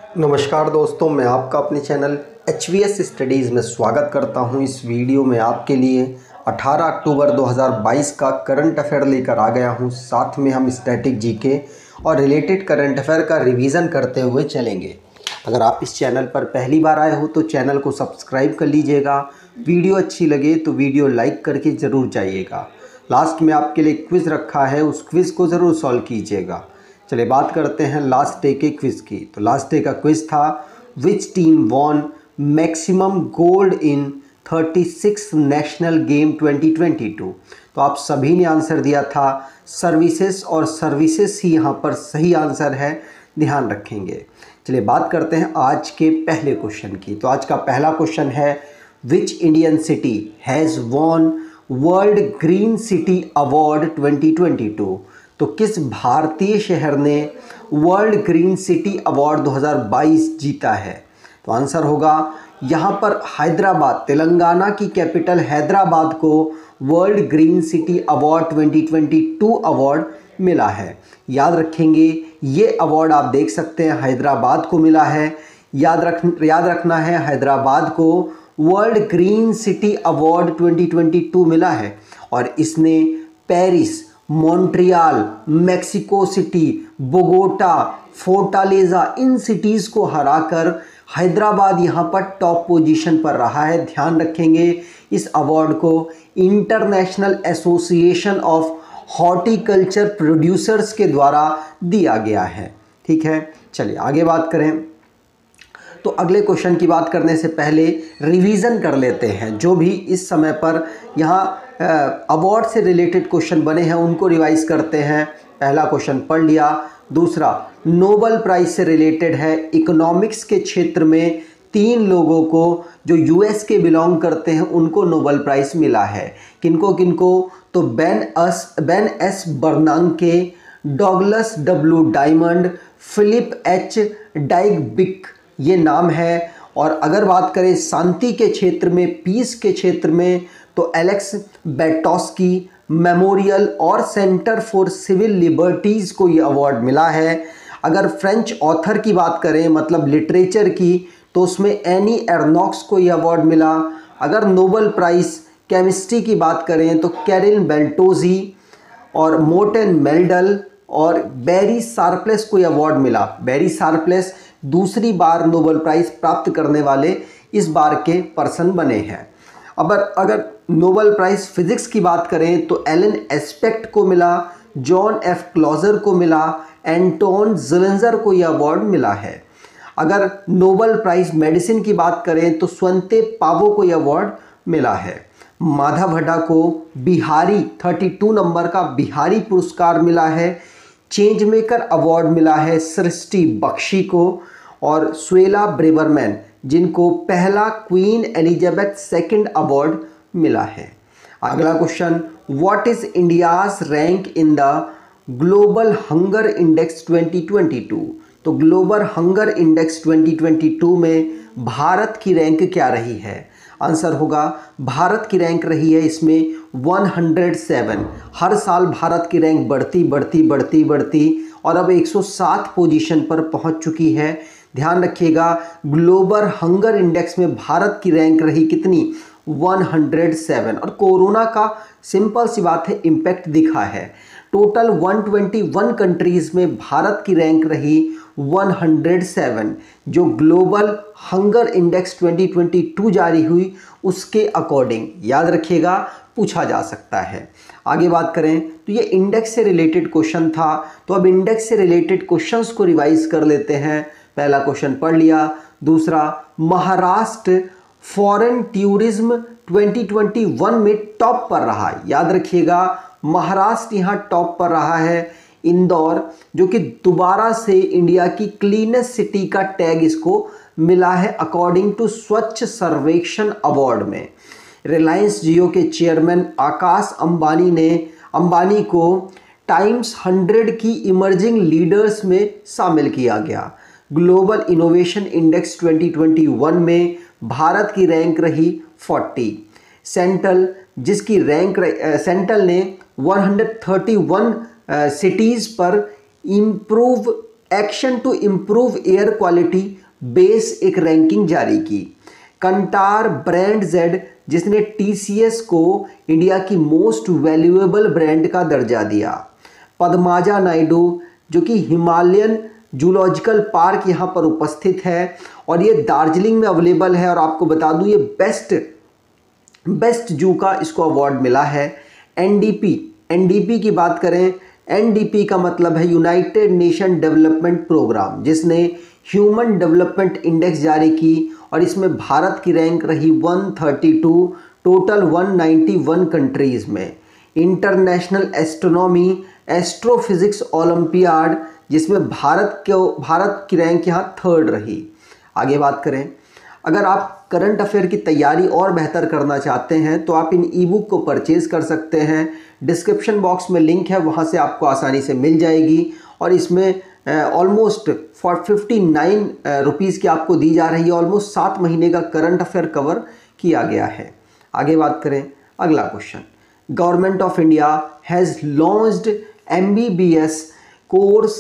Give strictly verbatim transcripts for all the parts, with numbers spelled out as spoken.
नमस्कार दोस्तों, मैं आपका अपने channel H V S studies में स्वागत करता हूं। इस वीडियो में आपके लिए अठारह अक्टूबर दो हज़ार बाईस का करंट अफेयर लेकर आ गया हूं। साथ में हम स्टैटिक जीके और रिलेटेड करंट अफेयर का रिवीजन करते हुए चलेंगे। अगर आप इस चैनल पर पहली बार आए हो तो चैनल को सब्सक्राइब कर लीजिएगा। वीडियो अच्छी लगे तो वीडियो लाइक करके ज़रूर जाइएगा। लास्ट में आपके लिए क्विज़ रखा है, उस क्विज़ को ज़रूर सॉल्व कीजिएगा। चलिए बात करते हैं लास्ट डे के क्विज़ की। तो लास्ट डे का क्विज़ था, which team won maximum gold in thirty six national game twenty twenty two. तो आप सभी ने आंसर दिया था सर्विसेज, और सर्विसेज ही यहाँ पर सही आंसर है, ध्यान रखेंगे। चलिए बात करते हैं आज के पहले क्वेश्चन की। तो आज का पहला क्वेश्चन है, which Indian city has won world green city award twenty twenty two. तो किस भारतीय शहर ने वर्ल्ड ग्रीन सिटी अवार्ड दो हज़ार बाईस जीता है। तो आंसर होगा यहाँ पर हैदराबाद, तेलंगाना की कैपिटल हैदराबाद को world green city award twenty twenty two award मिला है। याद रखेंगे, ये अवार्ड आप देख सकते हैं हैदराबाद को मिला है। याद रख याद रखना है, हैदराबाद को world green city award twenty twenty two मिला है, और इसने Paris, Montreal, Mexico City, Bogota, Fortaleza, इन सिटीज़ को हराकर हैदराबाद यहाँ पर टॉप पोजीशन पर रहा है। ध्यान रखेंगे, इस अवार्ड को international association of horticulture producers के द्वारा दिया गया है। ठीक है, चलिए आगे बात करें। तो अगले क्वेश्चन की बात करने से पहले रिवीजन कर लेते हैं। जो भी इस समय पर यहाँ अवार्ड से रिलेटेड क्वेश्चन बने हैं उनको रिवाइज करते हैं। पहला क्वेश्चन पढ़ लिया। दूसरा, नोबेल प्राइज से रिलेटेड है। इकोनॉमिक्स के क्षेत्र में तीन लोगों को जो यू एस के बिलोंग करते हैं उनको नोबेल प्राइज़ मिला है। किनको किनको? तो Ben S Ben S Bernanke, Douglas W Diamond, Philip H Dybvig, ये नाम है। और अगर बात करें शांति के क्षेत्र में, पीस के क्षेत्र में, तो एलेक्स बेटोस्की मेमोरियल और सेंटर फॉर सिविल लिबर्टीज़ को ये अवार्ड मिला है। अगर फ्रेंच ऑथर की बात करें, मतलब लिटरेचर की, तो उसमें एनी एर्नॉक्स को ये अवार्ड मिला। अगर नोबेल प्राइज़ केमिस्ट्री की बात करें तो कैरिन बेल्टोजी और मोर्टन मेल्डल और बैरी शार्पलेस को ये अवार्ड मिला। बैरी शार्पलेस दूसरी बार नोबेल प्राइज़ प्राप्त करने वाले इस बार के पर्सन बने हैं। अब अगर नोबेल प्राइज़ फिजिक्स की बात करें तो एलन एस्पेक्ट को मिला, जॉन एफ क्लॉजर को मिला, एंटोन ज़िलिंजर को यह अवार्ड मिला है। अगर नोबेल प्राइज़ मेडिसिन की बात करें तो स्वंते पावो को यह अवार्ड मिला है। माधव को बिहारी बत्तीस नंबर का बिहारी पुरस्कार मिला है। चेंज मेकर अवार्ड मिला है सृष्टि बख्शी को, और स्वेला ब्रेवरमैन, जिनको पहला क्वीन एलिजाबेथ सेकंड अवार्ड मिला है। अगला question, what is India's rank in the global hunger index twenty twenty two. तो global hunger index twenty twenty two में भारत की रैंक क्या रही है। आंसर होगा, भारत की रैंक रही है इसमें एक सौ सात। हर साल भारत की रैंक बढ़ती बढ़ती बढ़ती बढ़ती और अब एक सौ सात पोजीशन पर पहुंच चुकी है। ध्यान रखिएगा, ग्लोबल हंगर इंडेक्स में भारत की रैंक रही कितनी? एक सौ सात। और कोरोना का सिंपल सी बात है, इम्पैक्ट दिखा है। टोटल एक सौ इक्कीस कंट्रीज़ में भारत की रैंक रही एक सौ सात, जो global hunger index twenty twenty two जारी हुई उसके अकॉर्डिंग। याद रखिएगा, पूछा जा सकता है। आगे बात करें तो ये इंडेक्स से रिलेटेड क्वेश्चन था। तो अब इंडेक्स से रिलेटेड क्वेश्चंस को रिवाइज कर लेते हैं। पहला क्वेश्चन पढ़ लिया। दूसरा, Maharashtra foreign tourism twenty twenty one में टॉप पर रहा। याद रखिएगा, महाराष्ट्र यहाँ टॉप पर रहा है। इंदौर, जो कि दोबारा से इंडिया की क्लीनेस्ट सिटी का टैग इसको मिला है अकॉर्डिंग टू स्वच्छ सर्वेक्षण अवार्ड में। रिलायंस जियो के चेयरमैन आकाश अंबानी ने अंबानी को टाइम्स हंड्रेड की इमर्जिंग लीडर्स में शामिल किया गया। Global innovation index twenty twenty one में भारत की रैंक रही चालीस। सेंट्रल, जिसकी रैंक सेंट्रल ने एक सौ इकतीस सिटीज़ पर improve action to improve air quality base एक रैंकिंग जारी की। कंटार ब्रांड जेड जिसने टीसीएस को इंडिया की मोस्ट वैल्यूएबल ब्रांड का दर्जा दिया। पद्माजा नायडू जो कि हिमालयन जूलॉजिकल पार्क यहाँ पर उपस्थित है और ये दार्जिलिंग में अवेलेबल है और आपको बता दूँ ये बेस्ट बेस्ट जू का इसको अवार्ड मिला है। एनडीपी एनडीपी की बात करें, एनडीपी का मतलब है यूनाइटेड नेशन डेवलपमेंट प्रोग्राम, जिसने ह्यूमन डेवलपमेंट इंडेक्स जारी की और इसमें भारत की रैंक रही एक सौ बत्तीस टोटल एक सौ इक्यानवे कंट्रीज में। इंटरनेशनल एस्ट्रोनॉमी एस्ट्रोफिजिक्स ओलंपियाड जिसमें भारत के भारत की रैंक यहाँ थर्ड रही। आगे बात करें, अगर आप करंट अफेयर की तैयारी और बेहतर करना चाहते हैं तो आप इन ई बुक को परचेज कर सकते हैं। डिस्क्रिप्शन बॉक्स में लिंक है, वहाँ से आपको आसानी से मिल जाएगी और इसमें almost four fifty nine rupees की आपको दी जा रही है। ऑलमोस्ट सात महीने का करंट अफेयर कवर किया गया है। आगे बात करें, अगला क्वेश्चन, government of India has launched M B B S course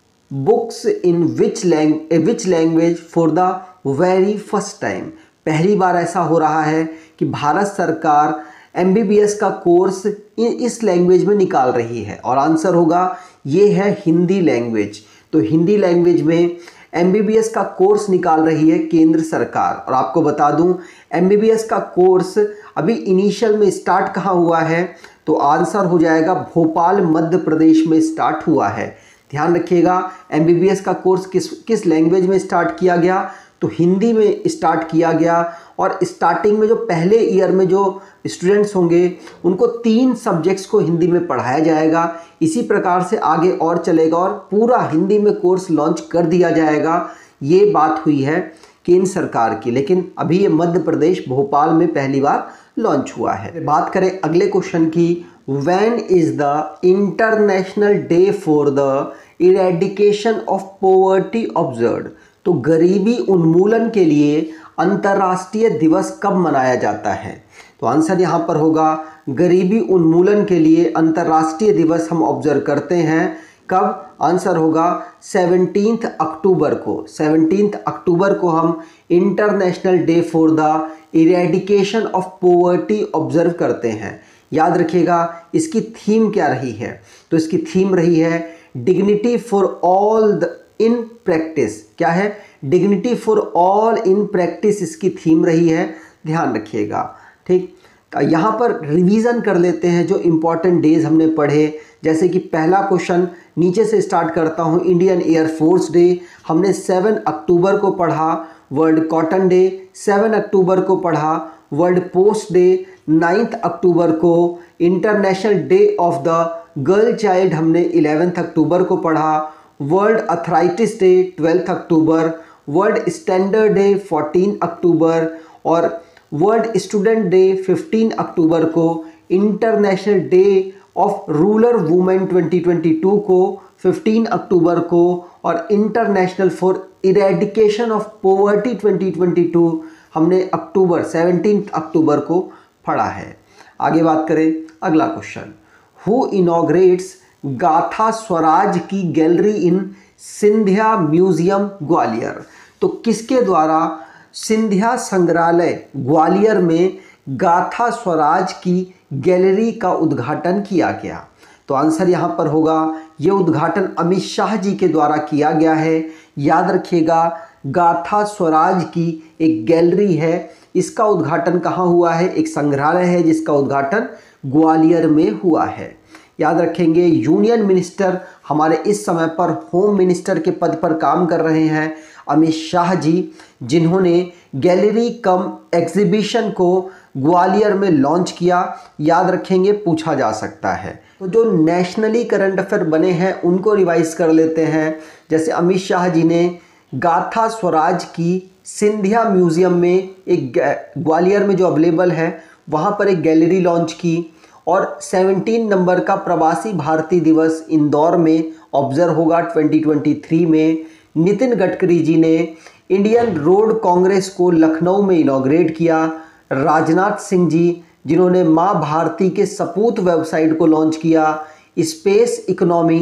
books in which lang which language for the very first time. पहली बार ऐसा हो रहा है कि भारत सरकार एम बी बी एस का कोर्स इस लैंग्वेज में निकाल रही है और आंसर होगा ये है हिंदी लैंग्वेज। तो हिंदी लैंग्वेज में एम बी बी एस का कोर्स निकाल रही है केंद्र सरकार। और आपको बता दूं एम बी बी एस का कोर्स अभी इनिशियल में स्टार्ट कहाँ हुआ है, तो आंसर हो जाएगा भोपाल मध्य प्रदेश में स्टार्ट हुआ है। ध्यान रखिएगा एम बी बी एस का कोर्स किस किस लैंग्वेज में स्टार्ट किया गया, तो हिंदी में स्टार्ट किया गया। और स्टार्टिंग में जो पहले ईयर में जो स्टूडेंट्स होंगे उनको तीन सब्जेक्ट्स को हिंदी में पढ़ाया जाएगा। इसी प्रकार से आगे और चलेगा और पूरा हिंदी में कोर्स लॉन्च कर दिया जाएगा। ये बात हुई है केंद्र सरकार की, लेकिन अभी ये मध्य प्रदेश भोपाल में पहली बार लॉन्च हुआ है। बात करें अगले क्वेश्चन की, when is the international day for the eradication of poverty observed. तो गरीबी उन्मूलन के लिए अंतर्राष्ट्रीय दिवस कब मनाया जाता है, तो आंसर यहाँ पर होगा गरीबी उन्मूलन के लिए अंतर्राष्ट्रीय दिवस हम ऑब्जर्व करते हैं कब, आंसर होगा सेवनटीन्थ अक्टूबर को। सेवनटीन्थ अक्टूबर को हम international day for the eradication of poverty observe करते हैं। याद रखिएगा इसकी थीम क्या रही है, तो इसकी थीम रही है dignity for all the in practice. क्या है, dignity for all in practice इसकी थीम रही है, ध्यान रखिएगा। ठीक, यहाँ पर रिवीजन कर लेते हैं जो इम्पोर्टेंट डेज हमने पढ़े। जैसे कि पहला क्वेश्चन नीचे से स्टार्ट करता हूँ, इंडियन एयरफोर्स डे हमने सेवन अक्टूबर को पढ़ा। World cotton day seven October को पढ़ा। World post day ninth October को। International day of the girl child हमने इलेवेंथ अक्टूबर को पढ़ा। World arthritis day twelfth October. World standard day fourteen October और world student day fifteen October को। International day of rural women twenty twenty two को fifteen October को और international for eradication of poverty twenty twenty two हमने October seventeenth October को पढ़ा है। आगे बात करें अगला question, who inaugurates Gatha Swaraj की gallery in Scindia museum Gwalior. तो किसके द्वारा सिंधिया संग्रहालय ग्वालियर में गाथा स्वराज की गैलरी का उद्घाटन किया गया, तो आंसर यहाँ पर होगा ये उद्घाटन अमित शाह जी के द्वारा किया गया है। याद रखिएगा गाथा स्वराज की एक गैलरी है, इसका उद्घाटन कहाँ हुआ है, एक संग्रहालय है जिसका उद्घाटन ग्वालियर में हुआ है। याद रखेंगे यूनियन मिनिस्टर हमारे इस समय पर होम मिनिस्टर के पद पर काम कर रहे हैं अमित शाह जी, जिन्होंने गैलरी कम एग्जीबिशन को ग्वालियर में लॉन्च किया। याद रखेंगे पूछा जा सकता है। तो जो नेशनली करंट अफेयर बने हैं उनको रिवाइज कर लेते हैं। जैसे अमित शाह जी ने गाथा स्वराज की सिंधिया म्यूजियम में एक ग्वालियर में जो अवेलेबल है वहाँ पर एक गैलरी लॉन्च की और सेवनटीन नंबर का प्रवासी भारतीय दिवस इंदौर में ऑब्जर्व होगा ट्वेंटी ट्वेंटी थ्री में। नितिन गडकरी जी ने इंडियन रोड कांग्रेस को लखनऊ में इनॉग्रेट किया। राजनाथ सिंह जी जिन्होंने माँ भारती के सपूत वेबसाइट को लॉन्च किया। स्पेस इकोनॉमी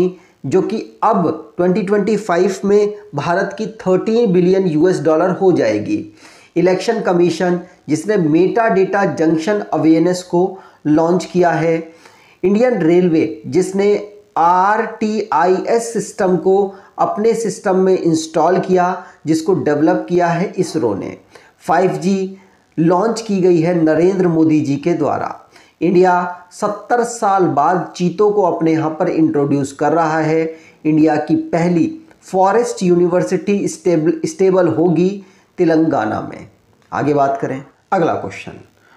जो कि अब ट्वेंटी ट्वेंटी फाइव में भारत की थर्टीन बिलियन यूएस डॉलर हो जाएगी। इलेक्शन कमीशन जिसने मेटा डेटा जंक्शन अवेयरनेस को लॉन्च किया है। इंडियन रेलवे जिसने R T I S system को अपने सिस्टम में इंस्टॉल किया, जिसको डेवलप किया है इसरो ने। फाइव जी लॉन्च की गई है नरेंद्र मोदी जी के द्वारा। इंडिया सत्तर साल बाद चीतों को अपने यहाँ पर इंट्रोड्यूस कर रहा है। इंडिया की पहली फॉरेस्ट यूनिवर्सिटी स्टेबल स्टेबल होगी तेलंगाना में। आगे बात करें, अगला question,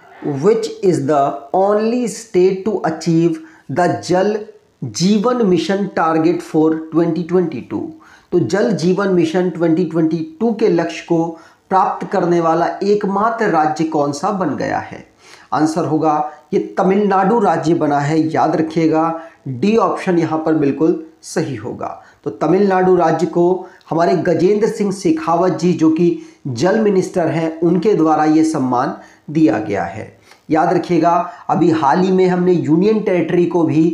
which is the only state to achieve the Jal Jeevan mission target for twenty twenty two. तो Jal Jeevan mission twenty twenty to के लक्ष्य को प्राप्त करने वाला एकमात्र राज्य कौन सा बन गया है? आंसर होगा ये तमिलनाडु राज्य बना है। याद रखिएगा, डी ऑप्शन यहाँ पर बिल्कुल सही होगा। तो तमिलनाडु राज्य को हमारे गजेंद्र सिंह शेखावत जी जो कि जल मिनिस्टर हैं, उनके द्वारा ये सम्मान दिया गया है। याद रखिएगा, अभी हाल ही में हमने यूनियन टेरिटरी को भी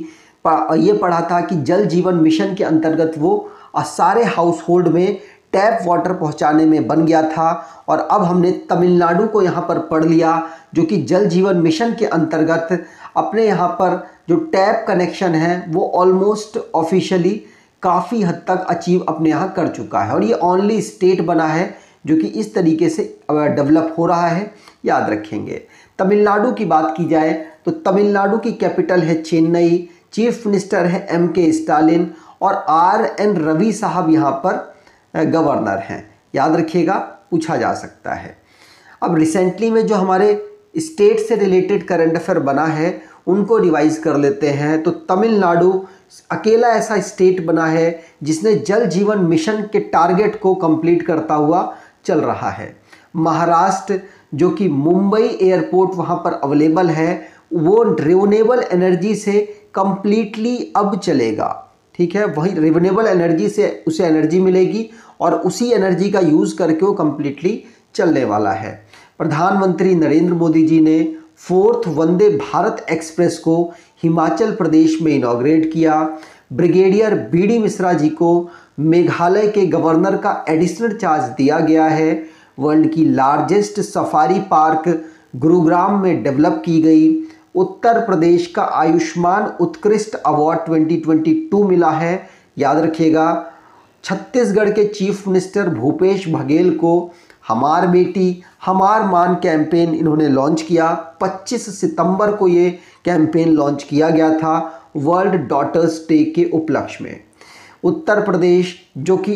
ये पढ़ा था कि जल जीवन मिशन के अंतर्गत वो सारे हाउस होल्ड में टैप वाटर पहुंचाने में बन गया था, और अब हमने तमिलनाडु को यहाँ पर पढ़ लिया जो कि जल जीवन मिशन के अंतर्गत अपने यहाँ पर जो टैप कनेक्शन है वो ऑलमोस्ट ऑफिशियली काफ़ी हद तक अचीव अपने यहाँ कर चुका है, और ये ओनली स्टेट बना है जो कि इस तरीके से डेवलप हो रहा है। याद रखेंगे। तमिलनाडु की बात की जाए तो तमिलनाडु की कैपिटल है चेन्नई, चीफ मिनिस्टर है एम के स्टालिन, और आर एन रवि साहब यहाँ पर गवर्नर हैं। याद रखिएगा, पूछा जा सकता है। अब रिसेंटली में जो हमारे स्टेट से रिलेटेड करंट अफेयर बना है उनको रिवाइज कर लेते हैं। तो तमिलनाडु अकेला ऐसा स्टेट बना है जिसने जल जीवन मिशन के टारगेट को कंप्लीट करता हुआ चल रहा है। महाराष्ट्र जो कि मुंबई एयरपोर्ट वहाँ पर अवेलेबल है, वो रिन्यूएबल एनर्जी से कंप्लीटली अब चलेगा। ठीक है, वही रिन्यूएबल एनर्जी से उसे एनर्जी मिलेगी और उसी एनर्जी का यूज़ करके वो कंप्लीटली चलने वाला है। प्रधानमंत्री नरेंद्र मोदी जी ने फोर्थ वंदे भारत एक्सप्रेस को हिमाचल प्रदेश में इनॉग्रेट किया। Brigadier B D Mishra ji को मेघालय के गवर्नर का एडिशनल चार्ज दिया गया है। वर्ल्ड की लार्जेस्ट सफारी पार्क गुरुग्राम में डेवलप की गई। उत्तर प्रदेश का आयुष्मान उत्कृष्ट अवार्ड ट्वेंटी ट्वेंटी टू मिला है। याद रखिएगा, छत्तीसगढ़ के चीफ मिनिस्टर भूपेश बघेल को हमार बेटी हमार मान कैंपेन इन्होंने लॉन्च किया। पच्चीस सितंबर को ये कैंपेन लॉन्च किया गया था वर्ल्ड डॉटर्स डे के उपलक्ष्य में। उत्तर प्रदेश जो कि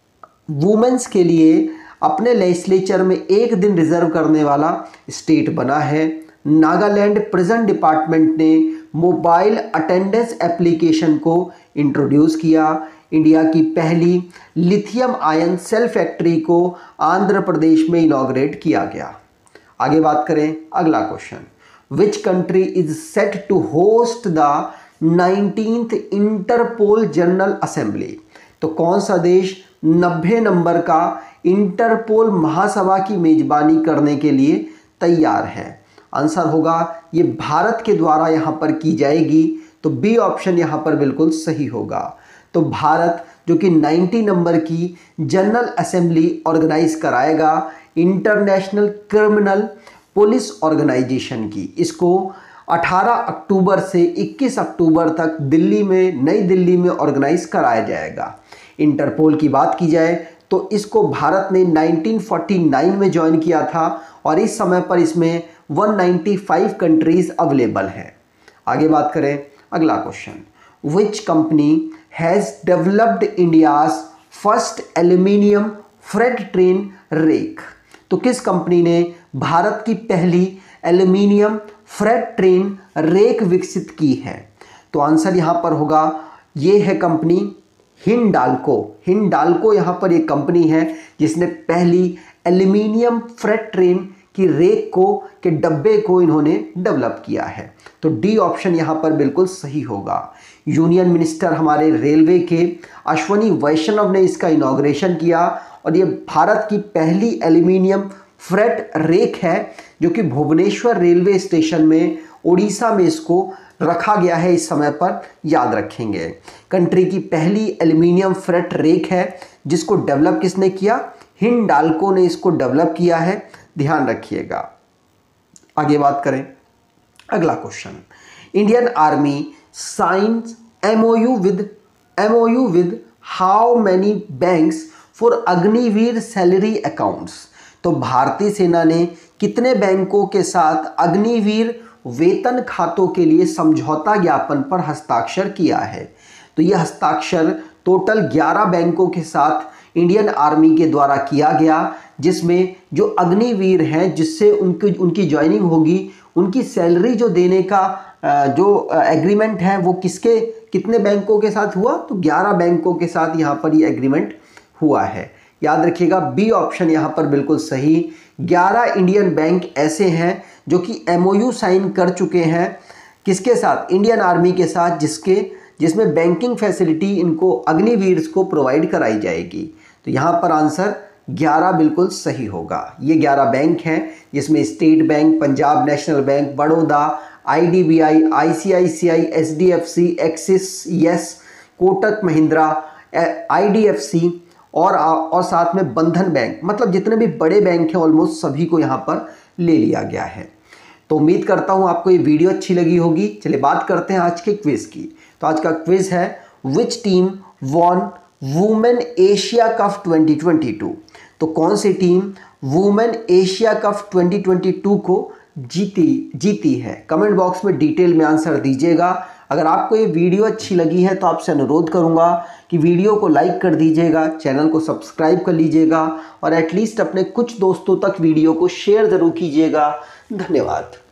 वुमेन्स के लिए अपने लेजिस्लेचर में एक दिन रिजर्व करने वाला स्टेट बना है। नागालैंड प्रिजन डिपार्टमेंट ने मोबाइल अटेंडेंस एप्लीकेशन को इंट्रोड्यूस किया। इंडिया की पहली लिथियम आयन सेल फैक्ट्री को आंध्र प्रदेश में इनॉग्रेट किया गया। आगे बात करें, अगला question, which country is set to host the nineteenth Interpol general assembly. तो कौन सा देश नब्बे नंबर का इंटरपोल महासभा की मेजबानी करने के लिए तैयार है? आंसर होगा ये भारत के द्वारा यहाँ पर की जाएगी। तो बी ऑप्शन यहाँ पर बिल्कुल सही होगा। तो भारत जो कि नब्बे नंबर की जनरल असेंबली ऑर्गेनाइज कराएगा इंटरनेशनल क्रिमिनल पुलिस ऑर्गेनाइजेशन की। इसको अठारह अक्टूबर से इक्कीस अक्टूबर तक दिल्ली में, नई दिल्ली में ऑर्गेनाइज कराया जाएगा। इंटरपोल की बात की जाए तो इसको भारत ने उन्नीस सौ उनचास में ज्वाइन किया था और इस समय पर इसमें एक सौ पचानवे कंट्रीज अवेलेबल हैं। आगे बात करें, अगला question, which company has developed India's first aluminium freight train rake. तो किस कंपनी ने भारत की पहली एल्यूमिनियम फ्रेट ट्रेन रेक विकसित की है? तो आंसर यहाँ पर होगा ये है कंपनी हिंडाल्को। हिंडाल्को यहाँ पर एक कंपनी है जिसने पहली एल्यूमिनियम फ्रेट ट्रेन की रेक को के डब्बे को इन्होंने डेवलप किया है। तो डी ऑप्शन यहाँ पर बिल्कुल सही होगा। यूनियन मिनिस्टर हमारे रेलवे के अश्वनी वैष्णव ने इसका इनॉग्रेशन किया और ये भारत की पहली एल्यूमिनियम फ्रेट रेक है जो कि भुवनेश्वर रेलवे स्टेशन में उड़ीसा में इसको रखा गया है इस समय पर, याद रखेंगे। कंट्री की पहली एल्युमिनियम फ्रेट रेक है जिसको डेवलप किसने किया? हिंडाल्को ने इसको डेवलप किया है, ध्यान रखिएगा। आगे बात करें, अगला question, Indian army signs MOU with MOU with how many banks for Agniveer salary accounts. तो भारतीय सेना ने कितने बैंकों के साथ अग्निवीर वेतन खातों के लिए समझौता ज्ञापन पर हस्ताक्षर किया है? तो यह हस्ताक्षर टोटल ग्यारह बैंकों के साथ इंडियन आर्मी के द्वारा किया गया, जिसमें जो अग्निवीर हैं जिससे उनकी उनकी ज्वाइनिंग होगी, उनकी सैलरी जो देने का जो एग्रीमेंट है वो किसके कितने बैंकों के साथ हुआ? तो ग्यारह बैंकों के साथ यहाँ पर ये एग्रीमेंट हुआ है। याद रखिएगा, बी ऑप्शन यहाँ पर बिल्कुल सही। ग्यारह इंडियन बैंक ऐसे हैं जो कि एमओयू साइन कर चुके हैं, किसके साथ? इंडियन आर्मी के साथ, जिसके जिसमें बैंकिंग फैसिलिटी इनको अग्निवीर्स को प्रोवाइड कराई जाएगी। तो यहाँ पर आंसर ग्यारह बिल्कुल सही होगा। ये ग्यारह बैंक हैं जिसमें state bank, Punjab national bank, Baroda, IDBI, ICICI, HDFC, Axis, Yes, Kotak Mahindra, IDFC और और साथ में बंधन बैंक, मतलब जितने भी बड़े बैंक हैं ऑलमोस्ट सभी को यहाँ पर ले लिया गया है। तो उम्मीद करता हूँ आपको ये वीडियो अच्छी लगी होगी। चलिए बात करते हैं आज के क्विज की। तो आज का क्विज है, which team won women Asia cup twenty twenty two. तो कौन सी team women Asia cup twenty twenty two को जीती जीती है? कमेंट बॉक्स में डिटेल में आंसर दीजिएगा। अगर आपको ये वीडियो अच्छी लगी है तो आपसे अनुरोध करूंगा कि वीडियो को लाइक कर दीजिएगा, चैनल को सब्सक्राइब कर लीजिएगा और एटलीस्ट अपने कुछ दोस्तों तक वीडियो को शेयर ज़रूर कीजिएगा। धन्यवाद।